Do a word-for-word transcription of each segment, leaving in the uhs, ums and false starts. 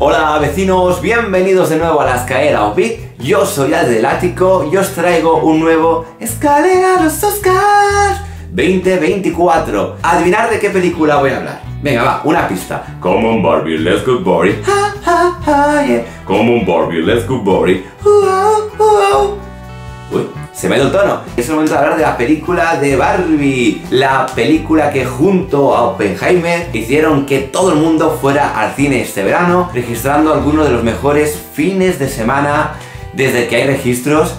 Hola vecinos, bienvenidos de nuevo a la Escalera of Vic. Yo soy Al del Ático y os traigo un nuevo Escalera a los Oscars veinte veinticuatro. Adivinar de qué película voy a hablar. Venga, va, una pista. Come on Barbie, let's go Barbie. Ha, ha, ha, yeah. Come on Barbie, let's go Barbie. Uh, uh, uh. Uy, se me ha ido el tono. Es el momento de hablar de la película de Barbie. La película que junto a Oppenheimer hicieron que todo el mundo fuera al cine este verano, registrando algunos de los mejores fines de semana desde que hay registros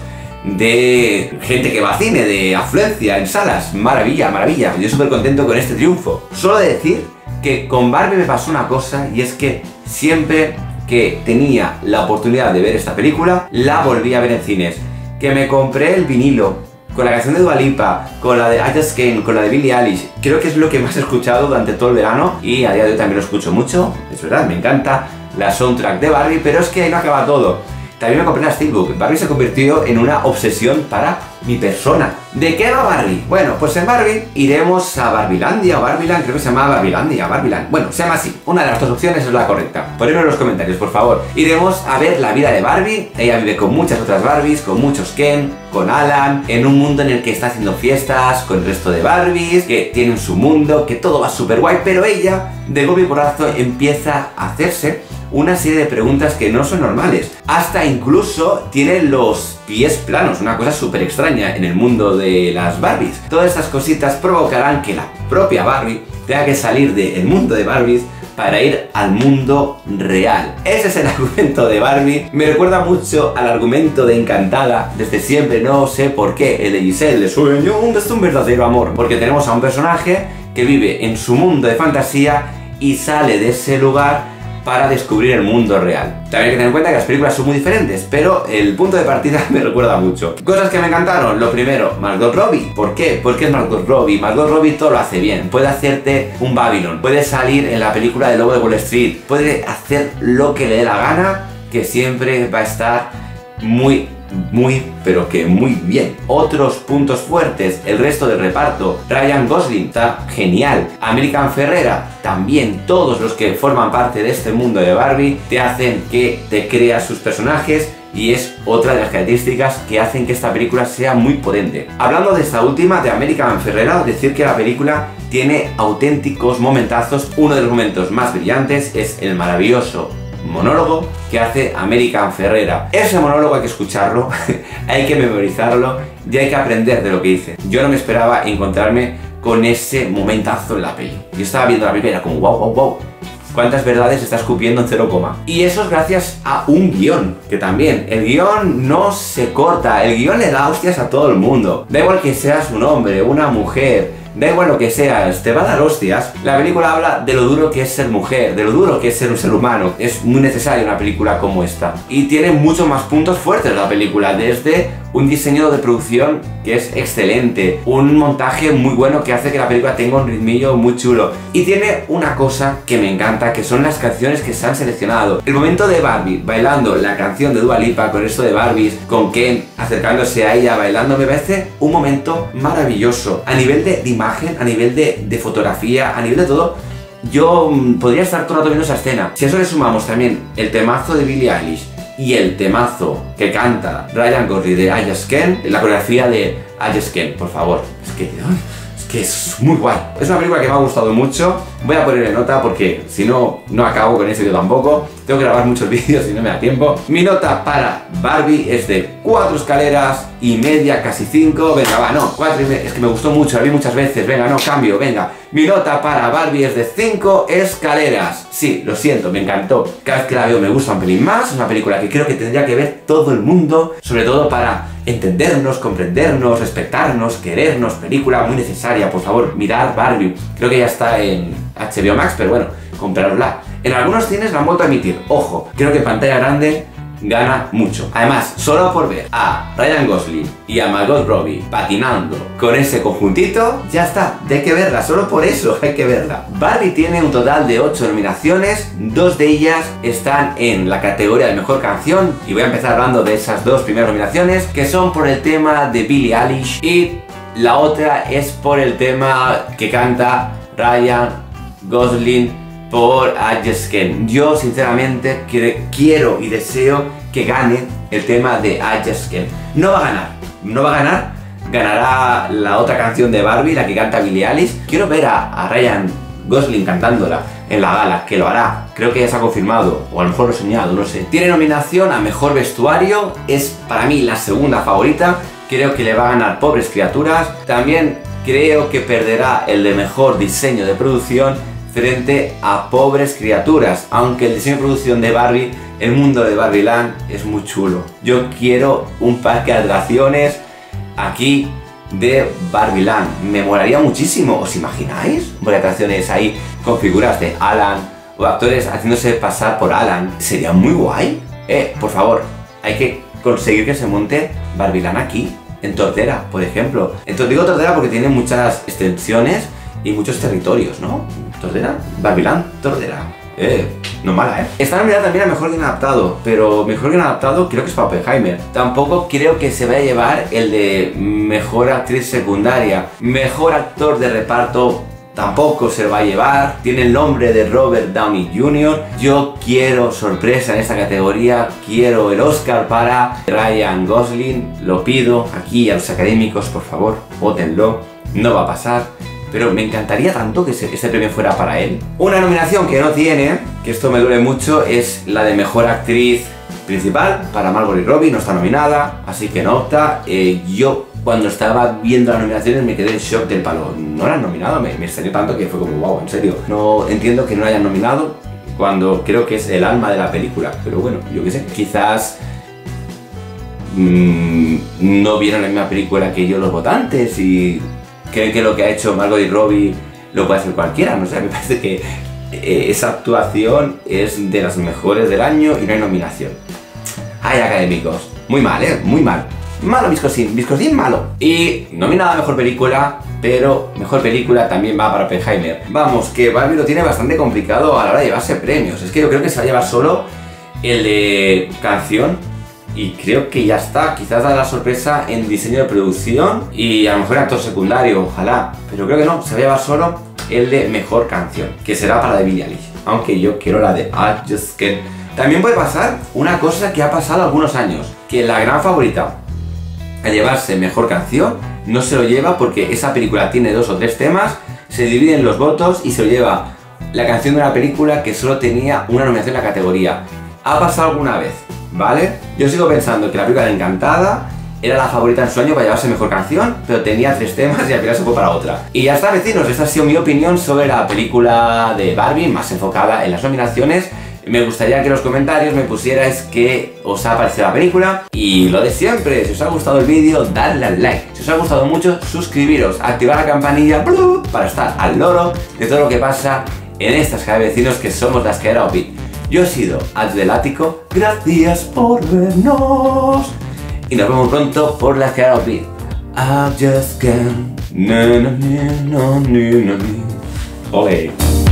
de gente que va al cine, de afluencia en salas. Maravilla, maravilla. Yo súper contento con este triunfo. Solo de decir que con Barbie me pasó una cosa, y es que siempre que tenía la oportunidad de ver esta película, la volví a ver en cines. Que me compré el vinilo con la canción de Dua Lipa, con la de I Just Can't, con la de Billie Eilish. Creo que es lo que más he escuchado durante todo el verano y a día de hoy también lo escucho mucho. Es verdad, me encanta la soundtrack de Barbie, pero es que ahí no acaba todo. También me compré la Steelbook. Barbie se convirtió en una obsesión para mi persona. ¿De qué va Barbie? Bueno, pues en Barbie iremos a Barbilandia o Barbiland, creo que se llama Barbilandia, Barbiland. Bueno, se llama así. Una de las dos opciones es la correcta. Ponedlo en los comentarios, por favor. Iremos a ver la vida de Barbie. Ella vive con muchas otras Barbies, con muchos Ken, con Alan, en un mundo en el que está haciendo fiestas con el resto de Barbies, que tienen su mundo, que todo va súper guay, pero ella, de golpe y porrazo, empieza a hacerse una serie de preguntas que no son normales. Hasta incluso tiene los pies planos, una cosa súper extraña en el mundo de las Barbies. Todas estas cositas provocarán que la propia Barbie tenga que salir del mundo de Barbies para ir al mundo real. Ese es el argumento de Barbie. Me recuerda mucho al argumento de Encantada, desde siempre, no sé por qué, el de Giselle, de sueño, es un verdadero amor. Porque tenemos a un personaje que vive en su mundo de fantasía y sale de ese lugar para descubrir el mundo real. También hay que tener en cuenta que las películas son muy diferentes, pero el punto de partida me recuerda mucho. Cosas que me encantaron. Lo primero, Margot Robbie. ¿Por qué? Porque es Margot Robbie. Margot Robbie todo lo hace bien. Puede hacerte un Babylon, puede salir en la película de Lobo de Wall Street, puede hacer lo que le dé la gana, que siempre va a estar muy muy, pero que muy bien. Otros puntos fuertes, el resto del reparto. Ryan Gosling está genial. American Ferrera también. Todos los que forman parte de este mundo de Barbie te hacen que te creas sus personajes, y es otra de las características que hacen que esta película sea muy potente. Hablando de esta última, de American Ferrera, decir que la película tiene auténticos momentazos. Uno de los momentos más brillantes es el maravilloso monólogo que hace American Ferrera. Ese monólogo hay que escucharlo, hay que memorizarlo y hay que aprender de lo que dice. Yo no me esperaba encontrarme con ese momentazo en la peli. Yo estaba viendo la película y era como wow, wow, wow. ¿Cuántas verdades está escupiendo en cero coma? Y eso es gracias a un guión, que también, el guión no se corta, el guión le da hostias a todo el mundo. Da igual que seas un hombre, una mujer, da igual lo que seas, te va a dar hostias. La película habla de lo duro que es ser mujer, de lo duro que es ser un ser humano. Es muy necesaria una película como esta. Y tiene muchos más puntos fuertes la película, desde un diseño de producción que es excelente, un montaje muy bueno que hace que la película tenga un ritmillo muy chulo. Y tiene una cosa que me encanta, que son las canciones que se han seleccionado. El momento de Barbie bailando la canción de Dua Lipa con esto de Barbies, con Ken acercándose a ella bailando, me parece un momento maravilloso. A nivel de, de imagen, a nivel de, de fotografía, a nivel de todo, yo mmm, podría estar todo el rato viendo esa escena. Si a eso le sumamos también el temazo de Billie Eilish y el temazo que canta Ryan Gosling de I Just Can't, la coreografía de I Just Can't, por favor. Es que, es que es muy guay. Es una película que me ha gustado mucho. Voy a ponerle nota porque si no, no acabo con ese vídeo tampoco. Tengo que grabar muchos vídeos y no me da tiempo. Mi nota para Barbie es de cuatro escaleras y media, casi cinco. Venga, va, no, cuatro y media. Es que me gustó mucho, la vi muchas veces. Venga, no, cambio, venga. Mi nota para Barbie es de cinco escaleras. Sí, lo siento, me encantó. Cada vez que la veo me gusta un pelín más. Es una película que creo que tendría que ver todo el mundo, sobre todo para entendernos, comprendernos, respetarnos, querernos. Película muy necesaria, por favor, mirad Barbie. Creo que ya está en H B O Max, pero bueno, comprarosla. En algunos cines la han vuelto a emitir. Ojo, creo que pantalla grande gana mucho. Además, solo por ver a Ryan Gosling y a Margot Robbie patinando con ese conjuntito, ya está, ya hay que verla, solo por eso hay que verla. Barbie tiene un total de ocho nominaciones, dos de ellas están en la categoría de mejor canción, y voy a empezar hablando de esas dos primeras nominaciones, que son por el tema de Billie Eilish, y la otra es por el tema que canta Ryan Gosling por I Just Can't. Yo sinceramente quiero y deseo que gane el tema de I Just Can't. No va a ganar, no va a ganar, ganará la otra canción de Barbie, la que canta Billie Eilish. Quiero ver a, a Ryan Gosling cantándola en la gala, que lo hará. Creo que ya se ha confirmado, o a lo mejor lo he soñado, no sé. Tiene nominación a Mejor Vestuario, es para mí la segunda favorita. Creo que le va a ganar Pobres Criaturas. También creo que perderá el de Mejor Diseño de Producción frente a Pobres Criaturas, aunque el diseño de producción de Barbie, el mundo de Barbie Land es muy chulo. Yo quiero un parque de atracciones aquí de Barbie Land, me molaría muchísimo. ¿Os imagináis? Un parque de atracciones ahí con figuras de Alan o actores haciéndose pasar por Alan, sería muy guay. Eh, por favor, hay que conseguir que se monte Barbie Land aquí, en Tordera, por ejemplo. Entonces digo Tordera porque tiene muchas extensiones y muchos territorios, ¿no? Tordera, Barbie Land, Tordera. Eh, no mala, ¿eh? Está nominada también a Mejor Guion Adaptado, pero Mejor Guion Adaptado creo que es para Oppenheimer. Tampoco creo que se vaya a llevar el de Mejor Actriz Secundaria. Mejor Actor de Reparto tampoco se lo va a llevar. Tiene el nombre de Robert Downey junior Yo quiero sorpresa en esta categoría. Quiero el Oscar para Ryan Gosling. Lo pido aquí a los académicos, por favor, vótenlo. No va a pasar, pero me encantaría tanto que este premio fuera para él. Una nominación que no tiene, que esto me duele mucho, es la de Mejor Actriz Principal para Margot Robbie. No está nominada, así que no opta. Eh, yo cuando estaba viendo las nominaciones me quedé en shock del palo. No la han nominado, me, me extrañó tanto que fue como wow, en serio. No entiendo que no la hayan nominado cuando creo que es el alma de la película. Pero bueno, yo qué sé, quizás mmm, no vieron la misma película que yo los votantes y creen que lo que ha hecho Margot Robbie lo puede hacer cualquiera, no sé, me parece que eh, esa actuación es de las mejores del año y no hay nominación. Ay, académicos, muy mal, eh, muy mal. Malo Viscosín, Viscosín malo. Y nominada a Mejor Película, pero Mejor Película también va para Oppenheimer. Vamos, que Barbie lo tiene bastante complicado a la hora de llevarse premios. Es que yo creo que se va a llevar solo el de canción y creo que ya está. Quizás da la sorpresa en diseño de producción y a lo mejor actor secundario, ojalá. Pero creo que no, se va a llevar solo el de Mejor Canción, que será para de Billie Eilish. Aunque yo quiero la de I Just Can't. También puede pasar una cosa que ha pasado algunos años, que la gran favorita a llevarse Mejor Canción no se lo lleva porque esa película tiene dos o tres temas, se dividen los votos y se lo lleva la canción de una película que solo tenía una nominación en la categoría. Ha pasado alguna vez, ¿vale? Yo sigo pensando que la película de Encantada era la favorita en su año para llevarse Mejor Canción, pero tenía tres temas y al final se fue para otra. Y ya está, vecinos, esta ha sido mi opinión sobre la película de Barbie, más enfocada en las nominaciones. Me gustaría que en los comentarios me pusierais qué os ha parecido la película. Y lo de siempre, si os ha gustado el vídeo, dadle al like. Si os ha gustado mucho, suscribiros, activar la campanilla para estar al loro de todo lo que pasa en esta escala de vecinos que somos la escalera Opit. Yo he sido Addelático, gracias por vernos. Y nos vemos pronto por la escalera Opit. I just can't. No, no, no, no, no, no. Ole.